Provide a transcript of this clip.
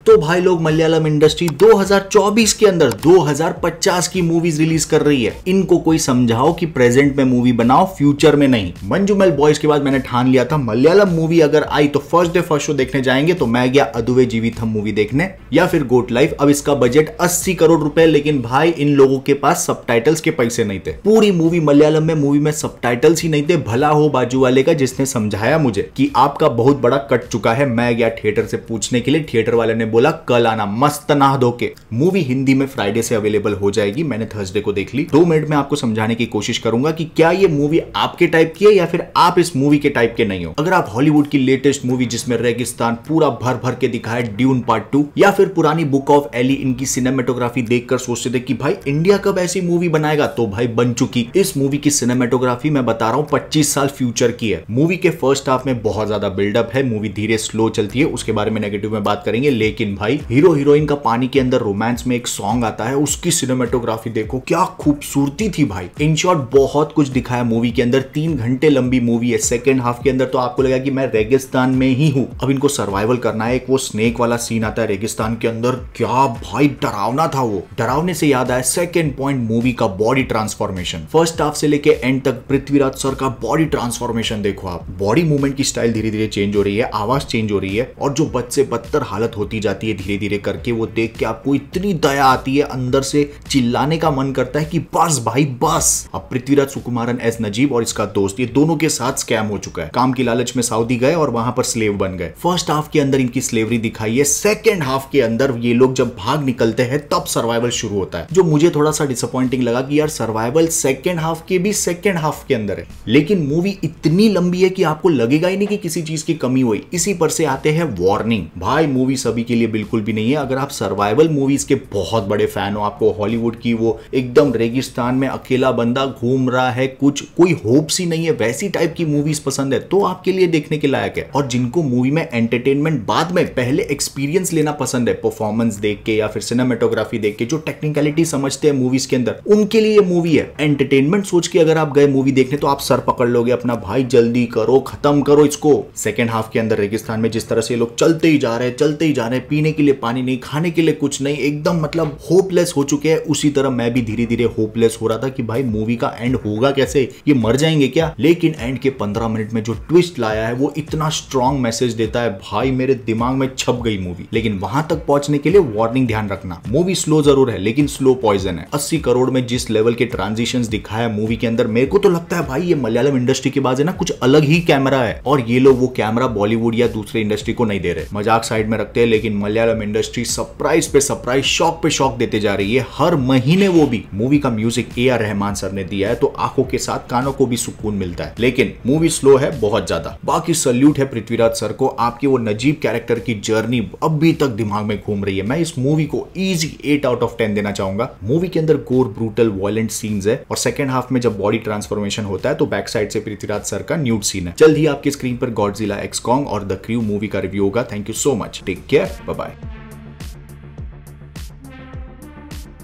तो भाई लोग मलयालम इंडस्ट्री 2024 के अंदर 2050 की मूवीज रिलीज कर रही है। इनको कोई समझाओ कि प्रेजेंट में मूवी बनाओ, फ्यूचर में नहीं। मंजूमेल बॉयज के बाद मैंने ठान लिया था मलयालम मूवी अगर आई तो फर्स्ट डे फर्स्ट शो देखने जाएंगे। तो मैं गया अदुवे जीविथम मूवी देखने या फिर गोट लाइफ। अब इसका बजट 80 करोड़ रुपए, लेकिन भाई इन लोगों के पास सबटाइटल्स के पैसे नहीं थे। पूरी मूवी मलयालम में मूवी में सबटाइटल्स ही नहीं थे। भला हो बाजू वाले का जिसने समझाया मुझे कि आपका बहुत बड़ा कट चुका है। मैं गया थिएटर से पूछने के लिए, थिएटर वाले ने बोला कल आना मस्त नहा धो के। मूवी हिंदी में फ्राइडे से अवेलेबल हो जाएगी। मैंने थर्सडे को देख ली। 2 मिनट में आपको समझाने की कोशिश करूंगा कि क्या ये मूवी आपके टाइप की है या फिर आप इस मूवी के टाइप के नहीं हो। अगर आप हॉलीवुड की लेटेस्ट मूवी जिसमें रेगिस्तान पूरा भर भर के दिखाया ड्यून पार्ट 2 या फिर पुरानी बुक ऑफ एली इनकी सिनेमेटोग्राफी देखकर सोचते थे कि भाई इंडिया कब ऐसी मूवी बनाएगा, तो भाई बन चुकी। इस मूवी की सिनेमेटोग्राफी मैं बता रहा हूं 25 साल फ्यूचर की है। मूवी के फर्स्ट हाफ में बहुत ज्यादा बिल्डअप है, मूवी धीरे स्लो चलती है, उसके बारे में नेगेटिव में बात करेंगे। लेकिन भाई हीरो हीरोइन का पानी के अंदर रोमांस में एक सॉन्ग आता है, उसकी सिनेमेटोग्राफी देखो क्या खूबसूरती थी भाई। इन शॉर्ट बहुत कुछ दिखाया मूवी के अंदर। 3 घंटे लंबी मूवी है। सेकेंड हाफ के अंदर तो आपको लगा कि मैं रेगिस्तान में ही हूं, अब इनको सर्वाइवल करना है। एक वो स्नेक वाला सीन आता है रेगिस्तान के अंदर, क्या भाई डरावना था वो। डरावने से याद आया सेकंड पॉइंट मूवी का बॉडी ट्रांसफॉर्मेशन। फर्स्ट हाफ से लेके एंड तक पृथ्वीराज सर का बॉडी ट्रांसफॉर्मेशन देखो आप। बॉडी मूवमेंट की स्टाइल धीरे धीरे चेंज हो रही है, आवाज चेंज हो रही है, और जो बद से बदतर हालत होती जाती है धीरे धीरे करके, वो देख के आपको इतनी दया आती है, अंदर से चिल्लाने का मन करता है कि बस भाई बस। अब पृथ्वीराज सुकुमारन एस नजीब और इसका दोस्त, ये दोनों के साथ स्कैम हो चुका है। काम की लालच में सऊदी गए और वहां पर स्लेव बन गए। फर्स्ट हाफ के अंदर इनकी स्लेवरी दिखाई है। सेकेंड हाफ के अंदर ये लोग जब भाग निकलते हैं तब सर्वाइवल शुरू होता है, जो मुझे थोड़ा सा डिसअपॉइंटिंग लगा कि यार सर्वाइवल सेकेंड हाफ के भी सेकेंड हाफ के अंदर है। लेकिन मूवी इतनी लंबी है कि आपको लगेगा ही नहीं कि किसी चीज की कमी हुई। इसी पर से आते हैं वार्निंग। भाई मूवी सभी के लिए बिल्कुल भी नहीं है। अगर आप सर्वाइवल मूवीज के बहुत बड़े फैन हो, आपको हॉलीवुड की वो एकदम रेगिस्तान में अकेला बंदा घूम रहा है, कुछ कोई होप्स ही नहीं है, वैसी टाइप की मूवीज पसंद है तो आपके लिए देखने के लायक है। और जिनको मूवी में एंटरटेनमेंट बाद में पहले एक्सपीरियंस लेना पसंद है, परफॉर्मेंस देख के या फिर सिनेमेटोग्राफी देख के, जो टेक्निकलिटी समझते हैं मूवीज के अंदर, उनके लिए मूवी है। एंटरटेनमेंट सोच के अगर आप गए मूवी देखने तो आप सर पकड़ लोगे अपना, भाई जल्दी करो, खत्म करो इसको। सेकेंड हाफ के अंदर रेगिस्तान में जिस तरह से लोग चलते ही जा रहे हैं, पीने के लिए पानी नहीं, खाने के लिए कुछ नहीं, एकदम मतलब होपलेस हो चुके हैं, उसी तरह मैं भी धीरे धीरे होपलेस हो रहा था कि भाई मूवी का एंड होगा कैसे, ये मर जाएंगे क्या। लेकिन एंड के 15 मिनट में जो ट्विस्ट लाया है वो इतना स्ट्रॉन्ग मैसेज देता है, भाई मेरे दिमाग में छप गई मूवी। लेकिन वहां तक पहुंचने के लिए वार्निंग ध्यान रखना, मूवी स्लो जरूर है लेकिन स्लो पॉइजन है। 80 करोड़ में जिस लेवल के ट्रांजिशंस दिखाया मूवी के अंदर, मेरे को तो लगता है भाई ये मलयालम इंडस्ट्री के बाद है ना कुछ अलग ही कैमरा है, और ये लोग वो कैमरा बॉलीवुड या दूसरे इंडस्ट्री को नहीं दे रहे। मजाक साइड में रखते हैं, लेकिन मलयालम इंडस्ट्री सरप्राइज पे सरप्राइज, शॉक पे शॉक देते जा रही है हर महीने। वो भी मूवी का म्यूजिक AR रहमान सर ने दिया है, तो आंखों के साथ कानों को भी सुकून मिलता है। लेकिन मूवी स्लो है बहुत ज्यादा। बाकी सल्यूट है पृथ्वीराज सर को, आपके वो नजीब कैरेक्टर की जर्नी अभी तक दिमाग में घूम रही है। मैं इस मूवी को इजी 8 आउट ऑफ 10 देना चाहूंगा। मूवी के अंदर गोर, ब्रूटल, वायलेंट सीन्स है, और सेकंड हाफ में जब बॉडी ट्रांसफॉर्मेशन होता है तो बैक साइड से पृथ्वीराज सर का न्यूड सीन है। जल्द ही आपकी स्क्रीन पर गॉडजिला एक्स कॉन्ग और द क्रू मूवी का रिव्यू होगा। Thank you so much, take care, bye bye.